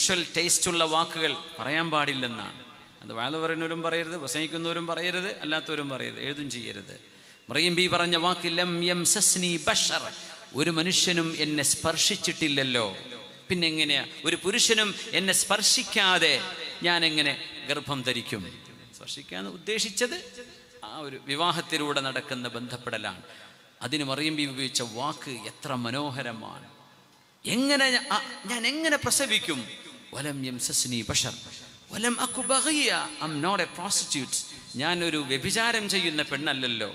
Sexual ടേസ്റ്റുള്ള വാക്കുകൾ പറയാൻ പാടില്ലെന്നാണ്. അത് വഅദ് പറയുന്നവരും പറയരുത്, പ്രസംഗിക്കുന്നവരും പറയരുത്, അല്ലാത്തവരും പറയരുത്, എഴുതും ചെയ്യരുത്. മറിയം ബി പറഞ്ഞ വാക്ക് ലം യംസസ്നി ബശർ, ഒരു മനുഷ്യനും എന്നെ സ്പർശിച്ചിട്ടില്ലല്ലോ, പിന്നെ എങ്ങനെയാ ഒരു പുരുഷനും എന്നെ സ്പർശിക്കാതെ ഞാൻ എങ്ങനെ ഗർഭം ധരിക്കും? സ്പർശിക്കാൻ ഉദ്ദേശിച്ചത് ആ ഒരു വിവാഹത്തിലൂടെ നടക്കുന്ന ബന്ധപ്പെടലാണ്. അതിന് മറിയം ബി ഉപയോഗിച്ച വാക്ക് എത്ര മനോഹരമാണ്. ഞാൻ എങ്ങനെ പ്രസവിക്കും? വലം യംസസ്നി ബശർ വലം അകു ബഗിയ, I am not a prostitute, ഞാനൊരു വ്യഭിചാരം ചെയ്യുന്ന പെണ്ണല്ലല്ലോ,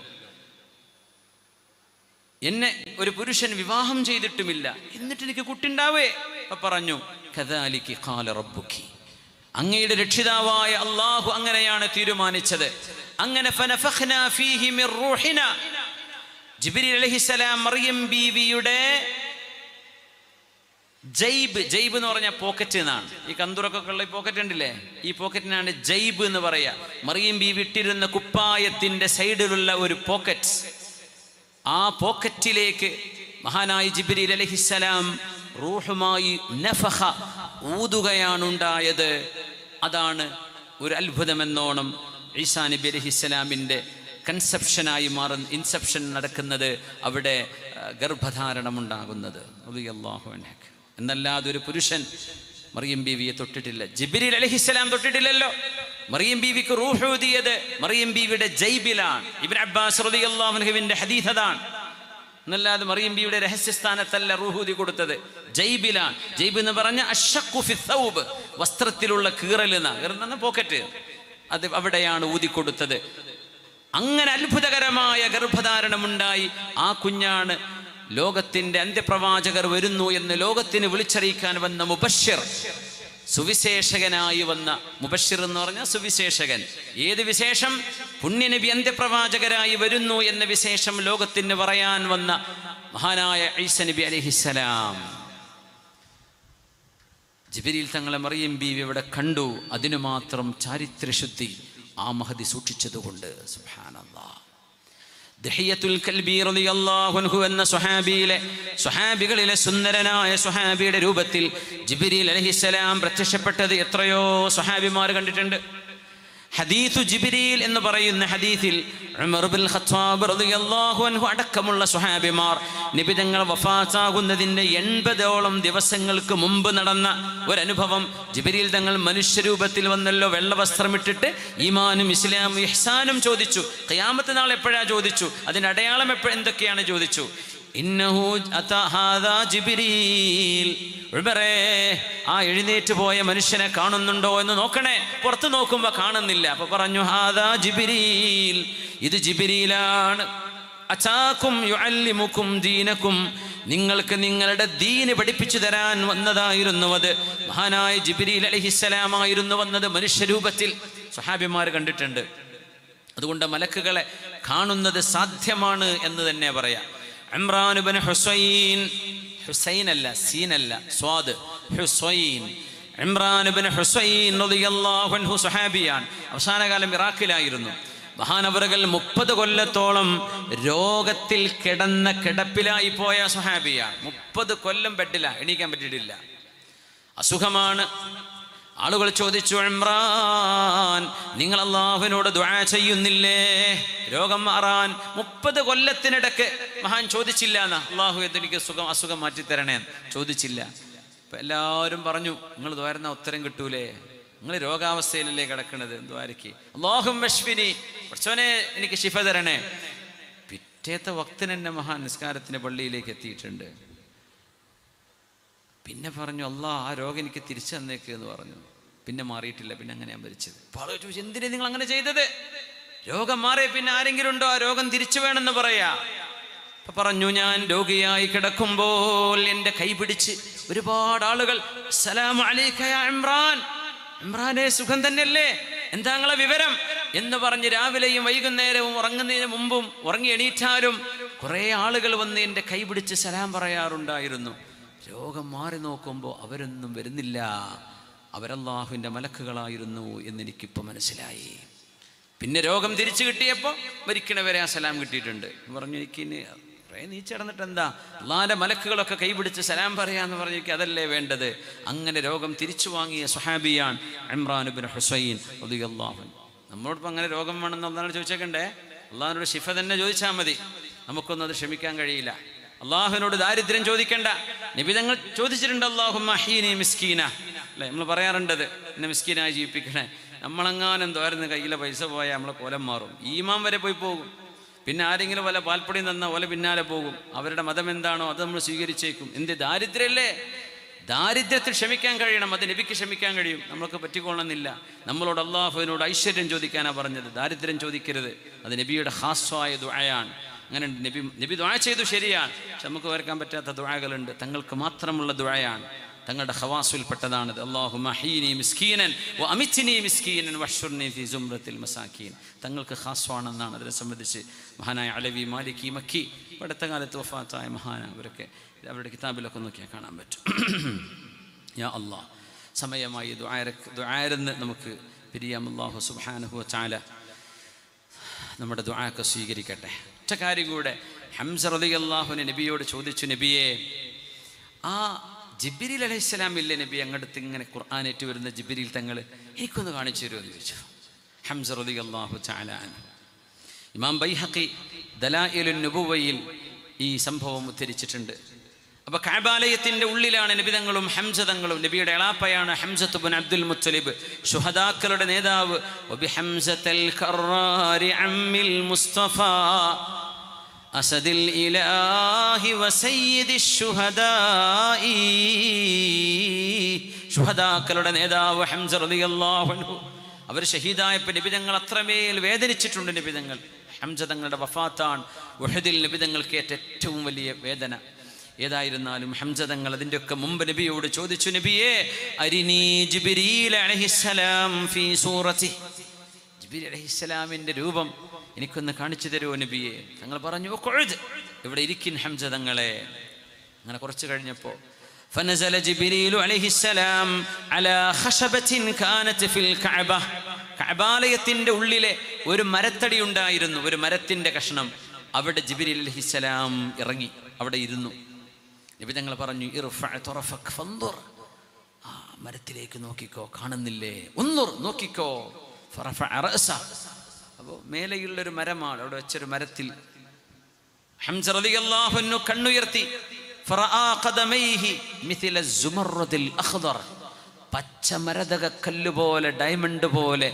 എന്നെ ഒരു പുരുഷൻ വിവാഹം ചെയ്തിട്ടുമില്ല, എന്നിട്ട് എനിക്ക് കുട്ടിണ്ടാവേ? പറഞ്ഞു കദാലികി ഖാല റബ്ബുകി, അങ്ങയുടെ രക്ഷിതാവായ അല്ലാഹു അങ്ങനെയാണ് തീരുമാനിച്ചത്. അങ്ങനെ ഫനഫഖ്നാ ഫീഹി മിർ റൂഹിനാ, ജിബ്രീൽ അലൈഹിസ്സലാം മറിയം ബീവിയുടെ ജൈബ് എന്ന് പറഞ്ഞാൽ പോക്കറ്റ് എന്നാണ്. ഈ കന്തുറൊക്കെ ഉള്ള പോക്കറ്റ് ഉണ്ടല്ലേ, ഈ പോക്കറ്റിനാണ് ജൈബ് എന്ന് പറയാ. മറിയം ബീവി ഇട്ടിരുന്ന കുപ്പായത്തിന്റെ സൈഡിലുള്ള ഒരു പോക്കറ്റ്, ആ പോക്കറ്റിലേക്ക് മഹാനായ ജിബ്രീൽ അലൈഹിസ്സലാം റൂഹുമായി നഫഖ ഊതുകയാണുണ്ടായത്. അതാണ് ഒരു അത്ഭുതമെന്നോണം ഈസാ നബി അലൈഹിസ്സലാമിൻ്റെ കൺസെപ്ഷനായി ഇൻസെപ്ഷൻ നടക്കുന്നത്, അവിടെ ഗർഭധാരണമുണ്ടാകുന്നത്. റളിയല്ലാഹു അൻഹു. എന്നല്ലാതെ ഒരു പുരുഷൻ മറിയം ബീവിയെ തൊട്ടിട്ടില്ല, ജിബ്രീൽ അലൈഹിസ്സലാം തൊട്ടിട്ടില്ലല്ലോ. മറിയം ബീവിക്ക് റൂഹ് ഊതിയത് മറിയം ബീവിയുടെ ജൈബിലാണ്. ഇബ്നു അബ്ബാസ് റളിയല്ലാഹു അൻഹുവിന്റെ ഹദീസ് അതാണ്. എന്നല്ലാതെ മറിയം ബീവിയുടെ രഹസ്യസ്ഥാനത്തല്ല റൂഹ് ഊതി കൊടുത്തത്, ജൈബിലാണ്. ജൈബ് എന്ന് പറഞ്ഞ അശ്ശഖു ഫി സൗബ്, വസ്ത്രത്തിലുള്ള കീറൽ എന്ന പോക്കറ്റ്, അത് അവിടെയാണ് ഊതിക്കൊടുത്തത്. അങ്ങനെ അത്ഭുതകരമായ ഗർഭധാരണമുണ്ടായി. ആ കുഞ്ഞാണ് ലോകത്തിന്റെ അന്ത്യപ്രവാചകർ വരുന്നു എന്ന് ലോകത്തിന് വിളിച്ചറിയിക്കാൻ വന്ന മുബശ്ശിർ, സുവിശേഷകനായി വന്ന മുബശ്ശിർ എന്ന് പറഞ്ഞാൽ സുവിശേഷകൻ. ഏത് വിശേഷം? പുണ്യനബി അന്ത്യപ്രവാചകരായി വരുന്നു എന്ന വിശേഷം ലോകത്തിന് പറയാൻ വന്ന മഹാനായ ഈസാ നബി അലൈഹിസ്സലാം. ജിബ്രീൽ തങ്ങളെ മറിയം ബീവി ഇവിടെ കണ്ടു. അതിനു മാത്രം ചാരിത്രശുദ്ധി ആ മഹദി സൂക്ഷിച്ചതുകൊണ്ട്. സുബ്ഹാനല്ലാഹ്. ദഹിയത്തുൽ കൽബി റളിയല്ലാഹു അൻഹു എന്ന സ്വഹാബികളിലെ സുന്ദരനായ സ്വഹാബിയുടെ രൂപത്തിൽ ജിബ്രീൽ അലൈഹിസ്സലാം പ്രത്യക്ഷപ്പെട്ടത് എത്രയോ സ്വഹാബിമാർ കണ്ടിട്ടുണ്ട്. ഹദീസു ജിബ്രീൽ എന്ന് പറയുന്ന ഹദീസിൽ ഉമർ ഇബ്നുൽ ഖത്താബ് റളിയല്ലാഹു അൻഹു അടക്കമുള്ള സ്വഹാബിമാർ നബി തങ്ങൾ വഫാത്താകുന്നതിൻ്റെ 80ഓളം ദിവസങ്ങൾക്ക് മുമ്പ് നടന്ന ഒരനുഭവം. ജിബ്രീൽ തങ്ങൾ മനുഷ്യരൂപത്തിൽ വന്നല്ലോ, വെള്ള വസ്ത്രമിട്ടിട്ട് ഈമാനും ഇസ്ലാമും ഇഹ്സാനും ചോദിച്ചു. ഖിയാമത്ത് നാൾ എപ്പോഴാ ചോദിച്ചു, അതിൻ്റെ അടയാളം എന്തൊക്കെയാണ് ചോദിച്ചു. ഇന്നഹു അതാ ഹാദാ ജിബ്രീൽ, ഉമറേ ആ എഴുന്നേറ്റ് പോയ മനുഷ്യനെ കാണുന്നുണ്ടോ എന്ന് നോക്കണേ. പുറത്ത് നോക്കുമ്പോൾ കാണുന്നില്ല. അപ്പൊ പറഞ്ഞു ഹാദാ ജിബ്രീൽ, ഇത് ജിബ്രീലാണ്. അതാകും യുഅല്ലിമുകും ദീനകും, നിങ്ങൾക്ക് നിങ്ങളുടെ ദീന് പഠിപ്പിച്ചു തരാൻ വന്നതായിരുന്നു. അത് മഹാനായ ജിബ്രീൽ അലൈഹിസ്സലാം ആയിരുന്നു വന്നത് മനുഷ്യരൂപത്തിൽ. സ്വഹാബിമാർ കണ്ടിട്ടുണ്ട്. അതുകൊണ്ട് മലക്കുകളെ കാണുന്നത് സാധ്യമാണ് എന്ന് തന്നെ പറയാം. ഇമ്രാൻ ഇബ്നു ഹുസൈൻ, ഹുസൈനല്ല സീനല്ല സ്വാദ്, ഹുസൈൻ, ഇമ്രാൻ ഇബ്നു ഹുസൈൻ റളിയല്ലാഹു അൻഹു സ്വഹാബിയാണ്. അവസാനകാലം ഇറാഖിലായിരുന്നു. മഹാനവറുകൾ 30 കൊല്ലത്തോളം രോഗത്തിൽ കിടപ്പിലായി പോയ സ്വഹാബിയാണ്. 30 കൊല്ലം ബെഡില, എണീക്കാൻ പറ്റിയിട്ടില്ല, അസുഖമാണ്. ആളുകൾ ചോദിച്ചു, ഇമ്രാൻ നിങ്ങൾ അല്ലാഹുവിനോട് ദുആ ചെയ്യുന്നില്ലേ രോഗം മാറാൻ? 30 കൊല്ലത്തിനിടക്ക് മഹാൻ ചോദിച്ചില്ല എന്നാ, അല്ലാഹു എനിക്ക് അസുഖം മാറ്റിത്തരണേ, ചോദിച്ചില്ല. അപ്പൊ എല്ലാവരും പറഞ്ഞു, നിങ്ങൾ ദ്വാരുന്ന ഉത്തരം കിട്ടൂലേ, നിങ്ങൾ രോഗാവസ്ഥയിലല്ലേ കിടക്കണത്, ദ്വാരക്ക് അല്ലാഹുമ്മ ശ്ഫിനി, പഠിച്ചോനെ എനിക്ക് ശിഫ തരണേ. പിറ്റേത്തെ വക്തിന് തന്നെ മഹാൻ നിസ്കാരത്തിന് പള്ളിയിലേക്ക് എത്തിയിട്ടുണ്ട്. പിന്നെ പറഞ്ഞു, അല്ലാ ആ രോഗം എനിക്ക് തിരിച്ചു തന്നേക്ക് എന്ന് പറഞ്ഞു. പിന്നെ മാറിയിട്ടില്ല. പിന്നെ അങ്ങനെ ഞാൻ മരിച്ചത്. അപ്പോൾ ചോദിച്ചു, എന്തിനാ നിങ്ങൾ അങ്ങനെ ചെയ്തത്? രോഗം മാറിയ പിന്നെ ആരെങ്കിലും ഉണ്ടോ ആ രോഗം തിരിച്ചു വേണമെന്ന് പറയാ? അപ്പൊ പറഞ്ഞു, ഞാൻ രോഗിയായി കിടക്കുമ്പോൾ എൻ്റെ കൈ പിടിച്ച് ഒരുപാട് ആളുകൾ അസ്സലാമു അലൈക യാ ഇമ്രാൻ, ഇമ്രാനെ സുഖം തന്നെയല്ലേ, എന്താ നിങ്ങളെ വിവരം എന്ന് പറഞ്ഞ് രാവിലെയും വൈകുന്നേരവും ഉറങ്ങുന്നതിന് മുമ്പും ഉറങ്ങി എണീറ്റാലും കുറേ ആളുകൾ വന്ന് എൻ്റെ കൈ പിടിച്ച് സലാം പറയാറുണ്ടായിരുന്നു. രോഗം മാറി നോക്കുമ്പോൾ അവരൊന്നും വരുന്നില്ല, അവരല്ലാഹുവിൻ്റെ മലക്കുകളായിരുന്നു എന്നെനിക്കിപ്പോൾ മനസ്സിലായി. പിന്നെ രോഗം തിരിച്ചു കിട്ടിയപ്പോൾ മരിക്കണവരെ ആ സലാം കിട്ടിയിട്ടുണ്ട് പറഞ്ഞു. എനിക്കിനി കുറേ നീച്ചടന്നിട്ട് എന്താ, അള്ളാന്റെ മലക്കുകളൊക്കെ കൈപിടിച്ച് സലാം പറയാന്ന് പറഞ്ഞേക്ക്, അതല്ലേ വേണ്ടത്. അങ്ങനെ രോഗം തിരിച്ചു വാങ്ങിയ സ്വഹാബിയാൻ ഇമ്രാൻ ഇബ്നു ഹുസൈൻ റളിയല്ലാഹു അൻഹു. നമ്മളോടൊപ്പം അങ്ങനെ രോഗം വേണമെന്ന് അള്ളാഹിനോട് ചോദിച്ചേക്കണ്ടേ? അള്ളാഹിനോട് ശിഫ തന്നെ ചോദിച്ചാൽ മതി. നമുക്കൊന്നും അത് ക്ഷമിക്കാൻ കഴിയില്ല. അള്ളാഹുവിനോട് ദാരിദ്ര്യം ചോദിക്കണ്ട. നബി തങ്ങൾ ചോദിച്ചിട്ടുണ്ട്, അല്ലാഹുമ്മ അഹ്യിനി മിസ്കീന, അല്ലേ? നമ്മൾ പറയാറുണ്ടത്, എന്നെ മിസ്കീനായി ജീവിപ്പിക്കണേ. നമ്മളെങ്ങാനും തോരുന്ന കയ്യിലെ പൈസ പോയാൽ നമ്മളെ കോലം മാറും. ഈമാൻ വരെ പോയി പോകും. പിന്നെ ആരെങ്കിലും വല്ല പാൽപ്പൊടിയും തന്നാൽ ഓല പിന്നാലെ പോകും. അവരുടെ മതം എന്താണോ അത് നമ്മൾ സ്വീകരിച്ചേക്കും. എന്ത് ദാരിദ്ര്യമല്ലേ? ദാരിദ്ര്യത്തിൽ ക്ഷമിക്കാൻ കഴിയണം. അത് നബിക്ക് ക്ഷമിക്കാൻ കഴിയും, നമ്മൾക്ക് പറ്റിക്കൊള്ളണമെന്നില്ല. നമ്മളോട് അള്ളാഹുവിനോട് ഐശ്വര്യം ചോദിക്കാനാണ് പറഞ്ഞത്, ദാരിദ്ര്യം ചോദിക്കരുത്. അത് നബിയുടെ ഖാസ്വായ ദുആയാണ്. അങ്ങനെ നബി ദുആ ചെയ്തു, ശരിയാണ്. പക്ഷെ നമുക്ക് ഓർക്കാൻ പറ്റാത്ത ദുആകളുണ്ട്, തങ്ങൾക്ക് മാത്രമുള്ള ദുആയാണ്, തങ്ങളുടെ ഖവാസിൽപ്പെട്ടതാണത്. അല്ലാഹുമ്മ അഹ്യിനി മിസ്കീനൻ വ അമിത്നി മിസ്കീനൻ വഹ്ശുർനി ഫീ സുംറത്തിൽ മസാക്കീൻ. തങ്ങൾക്ക് ഖാസ്വാണെന്നാണ്. അതിനെ സംബന്ധിച്ച് മഹാനായ അലവി മാലിക്കി മക്കി, അടുത്ത കാലത്ത് വഫാത്തായ മഹാന, അവരൊക്കെ അവരുടെ കിതാബിലൊക്കെ നോക്കിയാൽ കാണാൻ പറ്റും. യാ അല്ലാഹ്, സമയമായി ദുആയിന്ന് നമുക്ക് പിരിയാം. അല്ലാഹു സുബ്ഹാനഹു വ തആല നമ്മുടെ ദുആയൊക്കെ സ്വീകരിക്കട്ടെ. ഒറ്റ കാര്യം കൂടെ, ഹംസ റളിയല്ലാഹു അൻഹു നബിയോട് ചോദിച്ചു, നബിയെ, ആ ജിബ്രീൽ അലൈഹിസ്സലാം ഇല്ലേ നബി, അങ്ങടുത്ത് ഇങ്ങനെ ഖുർആനേറ്റ് വരുന്ന ജിബ്രീൽ തങ്ങൾ, എനിക്കൊന്ന് കാണിച്ചു തരുമോ എന്ന് ചോദിച്ചു ഹംസ റളിയല്ലാഹു തആല അൻഹു. ഇമാം ബൈഹഖി ദലായിലുൻ നുബുവയിൽ ഈ സംഭവം ഉദ്ധരിച്ചിട്ടുണ്ട്. അപ്പോൾ കഅബാലയത്തിൻ്റെ ഉള്ളിലാണ് നബി തങ്ങളും ഹംസ തങ്ങളും. നബിയുടെ എളാപ്പയാണ് ഹംസത്ത് ഇബ്നു അബ്ദുൽ മുത്തലിബ്, ശുഹദാക്കളുടെ നേതാവ്. വബിഹംസത്തൽ ഖറാരി അമ്മിൽ മുസ്തഫ അസദിൽ ഇലാഹി വസയ്യിദിശ് ശുഹദാഇ. ശുഹദാക്കളുടെ നേതാവ് ഹംസ റളിയല്ലാഹു അൻഹു. അവർ ഷഹീദായപ്പോൾ നബി തങ്ങൾ അത്രമേൽ വേദനിച്ചിട്ടുണ്ട്. നബി തങ്ങൾ, ഹംസ തങ്ങളുടെ വഫാത്താണ് ഉഹദിൽ നബി തങ്ങൾക്ക് ഏറ്റവും വലിയ വേദന. ഏതായിരുന്നാലും ഹംസ തങ്ങൾ അതിൻ്റെയൊക്കെ മുമ്പ് നബിയോട് ചോദിച്ചു, നബിയെ, അരിനി ജിബ്രീൽ അലൈഹിസ്സലാം ഫീ സൂറത്തി, ജിബ്രീൽ അലൈഹിസ്സലാമിൻ്റെ രൂപം എനിക്കൊന്ന് കാണിച്ചു തരുമോ നബിയെ? തങ്ങൾ പറഞ്ഞു, ഖുഉദ്, ഇവിടെ ഇരിക്കിൻ ഹംസ തങ്ങളെ. അങ്ങനെ കുറച്ച് കഴിഞ്ഞപ്പോൾ ഫനസല ജിബ്രീൽ അലൈഹിസ്സലാം അലാ ഖശബത്തിൻ കാനത് ഫിൽ കഅബ. കഅബാലയത്തിൻ്റെ ഉള്ളിലെ ഒരു മരത്തടി ഉണ്ടായിരുന്നു, ഒരു മരത്തിൻ്റെ കഷ്ണം. അവിടെ ജിബ്രീൽ അലൈഹിസ്സലാം ഇറങ്ങി, അവിടെ ഇരുന്നു. നബി തങ്ങൾ പറഞ്ഞു, ഇർഫഅ തറഫക ഫൻദുർ, ആ മരത്തിലേക്ക് നോക്കിക്കോ, കാണുന്നില്ലേ? ഉൻദുർ, നോക്കിക്കോ. ഫറഫഅ റഅസ, അപ്പോൾ മേലെയുള്ളൊരു മരമാണ്, അവിടെ വെച്ചൊരു മരത്തിൽ ഹംസ റളിയല്ലാഹു അൻഹു കണ്ണുയർത്തി. ഫറആ ഖദമൈഹി മിഥല സുമർറദിൽ അഖ്ദർ, പച്ച മരതക കല്ല് പോലെ, ഡയമണ്ട് പോലെ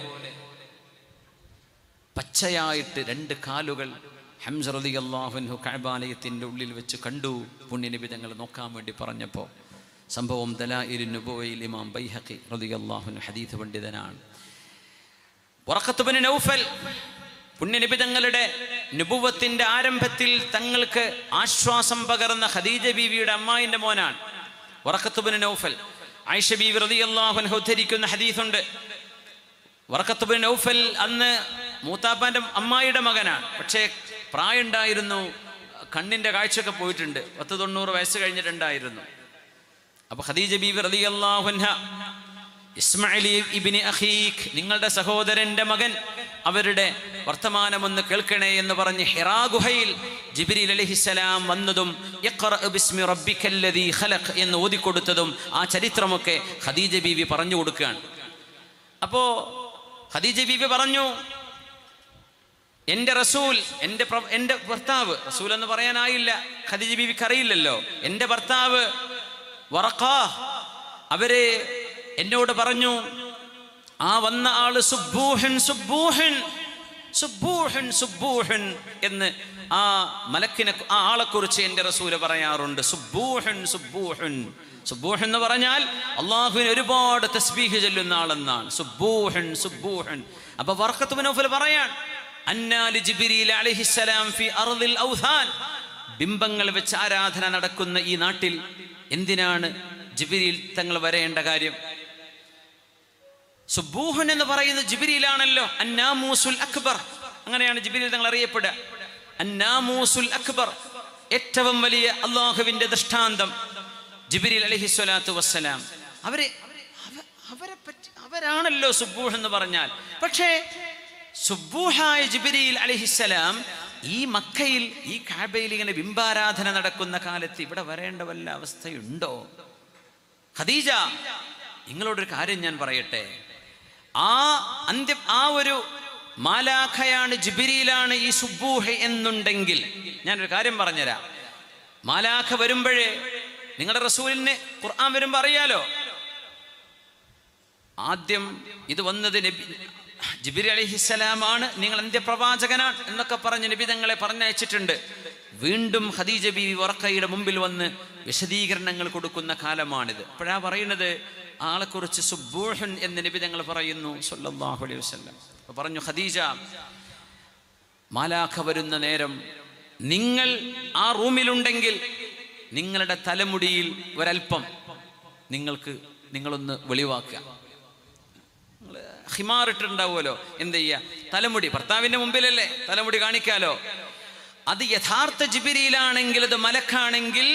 പച്ചയായിട്ട് രണ്ട് കാലുകൾ ഹംസ റളിയല്ലാഹു അൻഹു കഅബാലയത്തിൻ്റെ ഉള്ളിൽ വെച്ച് കണ്ടു. പുണ്യനബി തങ്ങൾ നോക്കാൻ വേണ്ടി പറഞ്ഞപ്പോൾ സംഭവം ദലായിലുൻ നുബുവയിൽ ഇമാം ബൈഹഖി റളിയല്ലാഹു അൻഹു ഹദീസ് പണ്ഡിതനാണ്. വറഖത്ത് ഇബ്നു നൗഫൽ, പുണ്യനബി തങ്ങളുടെ നുബുവത്തിന്റെ ആരംഭത്തിൽ തങ്ങൾക്ക് ആശ്വാസം പകർന്ന ഖദീജ ബീവിയുടെ അമ്മായിന്റെ മോനാണ് വറഖത്ത് ഇബ്നു നൗഫൽ. ആയിഷ ബീവി റളിയല്ലാഹു അൻഹ ഉദ്ധരിക്കുന്ന ഹദീസുണ്ട്. വറഖത്ത് ഇബ്നു നൗഫൽ അന്ന് മൂത്താപ്പാന്റെ അമ്മായിയുടെ മകനാണ്, പക്ഷേ പ്രായമുണ്ടായിരുന്നു, കണ്ണിന്റെ കാഴ്ചയൊക്കെ പോയിട്ടുണ്ട്, 90 വയസ്സ് കഴിഞ്ഞിട്ടുണ്ടായിരുന്നു. അപ്പൊ ഖദീജ ബീവി റളിയല്ലാഹു അൻഹ, ഇസ്മാഈൽ ഇബ്നു അഖീഖ്, നിങ്ങളുടെ സഹോദരന്റെ മകൻ, അവരുടെ വർത്തമാനമൊന്ന് കേൾക്കണേ എന്ന് പറഞ്ഞ് ഹിറാ ഗുഹയിൽ ജിബ്രീൽ അലൈഹിസ്സലാം വന്നതും ഇഖ്റഅ ബിസ്മി റബ്ബിക്കല്ലദീ ഖലഖ് എന്ന് ഓതിക്കൊടുത്തതും ആ ചരിത്രമൊക്കെ ഖദീജ ബീവി പറഞ്ഞു കൊടുക്കുകയാണ്. അപ്പോൾ ഖദീജ ബീവി പറഞ്ഞു, എൻ്റെ റസൂൽ, എൻ്റെ ഭർത്താവ്, റസൂൽ എന്ന് പറയാനായില്ല, ഖദീജ ബീവിക്ക് അറിയില്ലല്ലോ, എൻ്റെ ഭർത്താവ് വറഖാ, അവര് എന്നോട് പറഞ്ഞു, ആ വന്ന ആള് സുബ്ബൂഹൻ സുബ്ബൂഹൻ സുബ്ബൂഹൻ സുബ്ബൂഹൻ എന്ന് ആ മലക്കിനെ, ആ ആളെക്കുറിച്ച് എൻ്റെ റസൂല് പറയാറുണ്ട്. സുബ്ബൂഹൻ സുബ്ബൂഹൻ, സുബ്ബൂഹൻ എന്ന് പറഞ്ഞാൽ അള്ളാഹുവിന് ഒരുപാട് തസ്ബീഹ് ചൊല്ലുന്ന ആളെന്നാണ്. സുബ്ബൂഹൻ സുബ്ബൂഹൻ. അപ്പൊ വറഖത്ത് ഇബ്നു നൗഫൽ പറയാൻ, അന്നാലി ജിബ്രീൽ അലൈഹിസ്സലാം ഫി അർദിൽ ഔഥാൻ, ബിംബങ്ങൾ വെച്ച് ആരാധന നടക്കുന്ന ഈ നാട്ടിൽ എന്തിനാണ് ജിബ്രീൽ തങ്ങൾ വരേണ്ട കാര്യം? സുബ്ബൂഹൻ എന്ന് പറയുന്നത് ജിബ്രീലാണല്ലോ. അന്നാമൂസുൽ അക്ബർ, അങ്ങനെയാണ് ജിബ്രീൽ തങ്ങൾ അറിയപ്പെടുക. അന്നാമൂസുൽ അക്ബർ, ഏറ്റവും വലിയ അള്ളാഹുവിന്റെ ദൃഷ്ടാന്തം ജിബ്രീൽ അലൈഹിസ്സലാത്തു വസ്സലാം. അവരാണല്ലോ സുബ്ബൂഹ് എന്ന് പറഞ്ഞാൽ. പക്ഷേ സുബ്ബൂഹായ ജിബ്രീൽ അലൈഹിസ്സലാം ഈ മക്കയിൽ ഈ കഅബയിൽ ഇങ്ങനെ ബിംബാരാധന നടക്കുന്ന കാലത്ത് ഇവിടെ വരേണ്ട വല്ല അവസ്ഥയുണ്ടോ? ഖദീജ, നിങ്ങളോടൊരു കാര്യം ഞാൻ പറയട്ടെ. ആ ഒരു മാലാഖയാണ്, ജിബ്രീലാണ് ഈ സുബ്ബൂഹ് എന്നുണ്ടെങ്കിൽ ഞാനൊരു കാര്യം പറഞ്ഞുതരാം. മാലാഖ വരുമ്പോഴേ നിങ്ങളുടെ റസൂലിന് ഖുർആൻ വരുമ്പോൾ അറിയാലോ, ആദ്യം ഇത് വന്നത് ജിബ്രീൽ അലൈഹിസ്സലാമാണ്, നിങ്ങൾ അന്ത്യപ്രവാചകനാണ് എന്നൊക്കെ പറഞ്ഞ് നബി തങ്ങളെ പറഞ്ഞയച്ചിട്ടുണ്ട്. വീണ്ടും ഖദീജ ബീവി വറഖയുടെ മുമ്പിൽ വന്ന് വിശദീകരണങ്ങൾ കൊടുക്കുന്ന കാലമാണിത്. അപ്പോഴാ പറയുന്നത് ആളെക്കുറിച്ച് സുബ്ബൂഹൻ എന്ന് നബി തങ്ങൾ പറയുന്നു സല്ലല്ലാഹു അലൈഹി വസല്ലം. പറഞ്ഞു, ഖദീജ, മാലാഖ വരുന്ന നേരം നിങ്ങൾ ആ റൂമിലുണ്ടെങ്കിൽ നിങ്ങളുടെ തലമുടിയിൽ ഒരൽപ്പം നിങ്ങളൊന്ന് വെളിവാക്കുക. ഹിമാറിട്ടുണ്ടാവുമല്ലോ, എന്ത് ചെയ്യുക, തലമുടി ഭർത്താവിൻ്റെ മുമ്പിലല്ലേ തലമുടി കാണിക്കാലോ. അത് യഥാർത്ഥ ജിബ്രീലാണെങ്കിൽ, അത് മലക്കാണെങ്കിൽ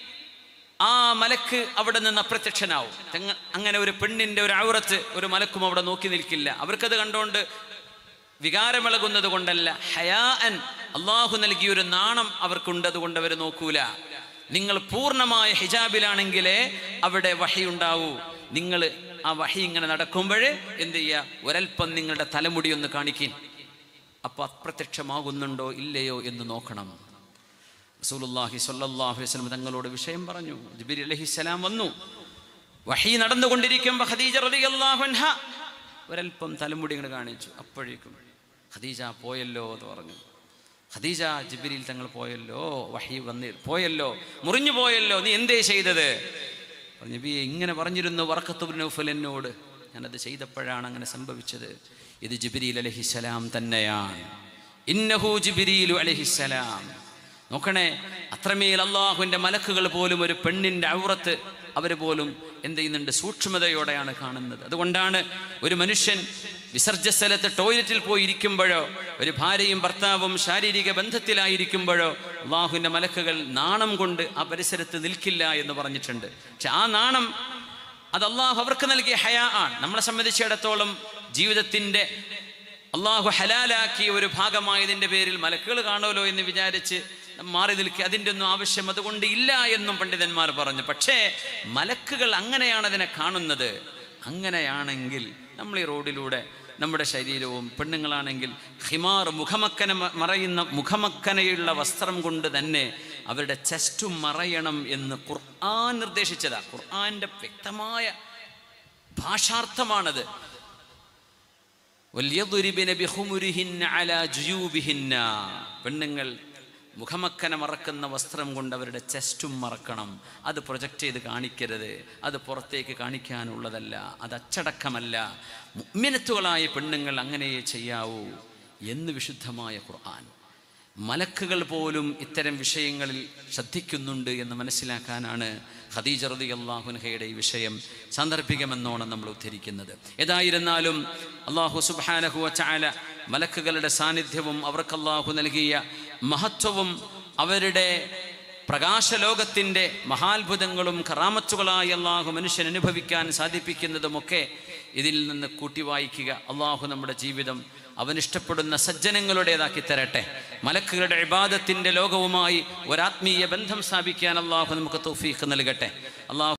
ആ മലക്ക് അവിടെ നിന്ന് അപ്രത്യക്ഷനാവും. അങ്ങനെ ഒരു പെണ്ണിൻ്റെ ഒരു ഔറത്ത് ഒരു മലക്കും അവിടെ നോക്കി നിൽക്കില്ല. അവർക്കത് കണ്ടുകൊണ്ട് വികാരമിളകുന്നത് കൊണ്ടല്ല, ഹയാഅൻ, അള്ളാഹു നൽകിയൊരു നാണം അവർക്കുണ്ട്, അതുകൊണ്ട് അവർ നോക്കൂല. നിങ്ങൾ പൂർണ്ണമായ ഹിജാബിലാണെങ്കിലേ അവിടെ വഹി ഉണ്ടാവൂ. നിങ്ങൾ ആ വഹി ഇങ്ങനെ നടക്കുമ്പോൾ എന്ത് ചെയ്യുക, ഒരൽപ്പം നിങ്ങളുടെ തലമുടി ഒന്ന് കാണിക്കും. അപ്പോൾ അപ്രത്യക്ഷമാകുന്നുണ്ടോ ഇല്ലയോ എന്ന് നോക്കണം. റസൂലുള്ളാഹി സ്വല്ലല്ലാഹു അലൈഹി വസല്ലം തങ്ങളോട് വിഷയം പറഞ്ഞു. ജിബ്രീൽ അലൈഹിസ്സലാം വന്നു, വഹി നടന്നുകൊണ്ടിരിക്കുമ്പോൾ ഖദീജ റളിയല്ലാഹു അൻഹ ഒരൽപ്പം തലമുടി ഇങ്ങനെ കാണിച്ചു. അപ്പോഴേക്കും ഖദീജ പോയല്ലോ എന്ന് പറഞ്ഞു. ഖദീജ, ജിബ്രീൽ തങ്ങൾ പോയല്ലോ, വഹി പോയല്ലോ, മുറിഞ്ഞു പോയല്ലോ, നീ എന്തേ ചെയ്തത്? നബിയെ, ഇങ്ങനെ പറഞ്ഞിരുന്നു വറഖത്ത് ഇബ്നു നൗഫൽ എന്നോട്, ഞാനത് ചെയ്തപ്പോഴാണ് അങ്ങനെ സംഭവിച്ചത്. ഇത് ജിബ്രീൽ അലൈഹിസ്സലാം തന്നെയാണ്. ഇന്നഹു ജിബ്രീലു അലൈഹിസ്സലാം. നോക്കണേ, അത്രമേൽ അള്ളാഹുവിൻ്റെ മലക്കുകൾ പോലും ഒരു പെണ്ണിൻ്റെ ഔറത്ത് അവർ പോലും എന്ത് ചെയ്യുന്നുണ്ട്, സൂക്ഷ്മതയോടെയാണ് കാണുന്നത്. അതുകൊണ്ടാണ് ഒരു മനുഷ്യൻ വിസർജ്ജസ്ഥലത്ത് ടോയ്ലറ്റിൽ പോയി ഇരിക്കുമ്പോഴോ, ഒരു ഭാര്യയും ഭർത്താവും ശാരീരിക ബന്ധത്തിലായിരിക്കുമ്പോഴോ അള്ളാഹുവിൻ്റെ മലക്കുകൾ നാണം കൊണ്ട് ആ പരിസരത്ത് നിൽക്കില്ല എന്ന് പറഞ്ഞിട്ടുണ്ട്. പക്ഷെ ആ നാണം അത് അള്ളാഹു അവർക്ക് നൽകിയ ഹയാ ആണ്. നമ്മളെ സംബന്ധിച്ചിടത്തോളം ജീവിതത്തിൻ്റെ അള്ളാഹു ഹലാലാക്കിയ ഒരു ഭാഗമായതിൻ്റെ പേരിൽ മലക്കുകൾ കാണുമല്ലോ എന്ന് വിചാരിച്ച് മാറി നിൽക്കുക, അതിൻ്റെ ഒന്നും ആവശ്യം അതുകൊണ്ട് ഇല്ല എന്നും പണ്ഡിതന്മാർ പറഞ്ഞു. പക്ഷേ മലക്കുകൾ അങ്ങനെയാണ് അതിനെ കാണുന്നത്. അങ്ങനെയാണെങ്കിൽ നമ്മൾ ഈ റോഡിലൂടെ നമ്മുടെ ശരീരവും, പെണ്ണുങ്ങളാണെങ്കിൽ ഹിമാർ, മുഖമക്കന മറയുന്ന മുഖമക്കനയുള്ള വസ്ത്രം കൊണ്ട് തന്നെ അവരുടെ ചെസ്റ്റും മറയണം എന്ന് ഖുർആൻ നിർദ്ദേശിച്ചതാ. ഖുർആന്റെ വ്യക്തമായ ഭാഷാർത്ഥമാണത്. പെണ്ണുങ്ങൾ മുഖമക്കന മറക്കുന്ന വസ്ത്രം കൊണ്ട് അവരുടെ ചെസ്റ്റും മറക്കണം. അത് പ്രൊജക്റ്റ് ചെയ്ത് കാണിക്കരുത്, അത് പുറത്തേക്ക് കാണിക്കാനുള്ളതല്ല, അത് അച്ചടക്കമല്ല. മുഅ്മിനത്തുകളായ പെണ്ണുങ്ങൾ അങ്ങനെയേ ചെയ്യാവൂ എന്ന് വിശുദ്ധമായ ഖുർആൻ. മലക്കുകൾ പോലും ഇത്തരം വിഷയങ്ങളിൽ ശ്രദ്ധിക്കുന്നുണ്ട് എന്ന് മനസ്സിലാക്കാനാണ് ഖദീജ റളിയല്ലാഹു അൻഹയുടെ ഈ വിഷയം സാന്ദർഭികമെന്നോണം നമ്മൾ ഉദ്ധരിക്കുന്നത്. ഏതായിരുന്നാലും അല്ലാഹു സുബ്ഹാനഹു വ തആല മലക്കുകളുടെ സാന്നിധ്യവും അവർക്ക് അല്ലാഹു നൽകിയ മഹത്വവും അവരുടെ പ്രകാശലോകത്തിൻ്റെ മഹാത്ഭുതങ്ങളും കറാമത്തുകളായി അല്ലാഹു മനുഷ്യൻ അനുഭവിക്കാൻ സാധിപ്പിക്കുന്നതുമൊക്കെ ഇതിൽ നിന്ന് കൂട്ടി വായിക്കുക. അല്ലാഹു നമ്മുടെ ജീവിതം അവനിഷ്ടപ്പെടുന്ന സജ്ജനങ്ങളുടേതാക്കി തരട്ടെ. മലക്കുകളുടെ ഇബാദത്തിൻ്റെ ലോകവുമായി ഒരാത്മീയ ബന്ധം സ്ഥാപിക്കാൻ അല്ലാഹു നമുക്ക് തൗഫീഖ് നൽകട്ടെ. അല്ലാഹു